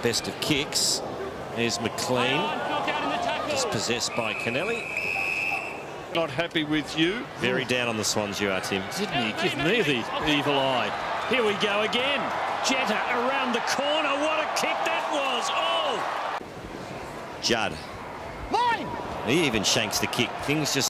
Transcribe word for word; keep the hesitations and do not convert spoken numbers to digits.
best of kicks. There's McLean, dispossessed by Kennelly. Not happy with you. Very down on the Swans, you are, Tim. Didn't he give me the evil eye? Here we go again. Jetta around the corner. What a kick that was. Oh! Judd. Mine! He even shanks the kick. Things just